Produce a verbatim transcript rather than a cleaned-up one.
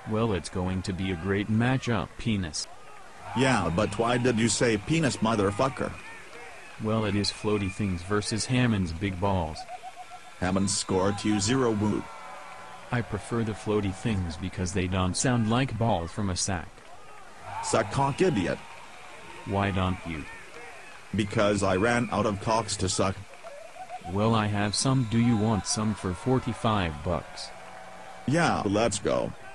Well, it's going to be a great matchup, penis. Yeah, but why did you say penis, motherfucker? Well, it is Floaty Things versus Hammond's Big Balls. Hammond scored two zero woo. I prefer the Floaty Things because they don't sound like balls from a sack. Suck cock, idiot. Why don't you? Because I ran out of cocks to suck. Well, I have some. Do you want some for forty-five bucks? Yeah, let's go.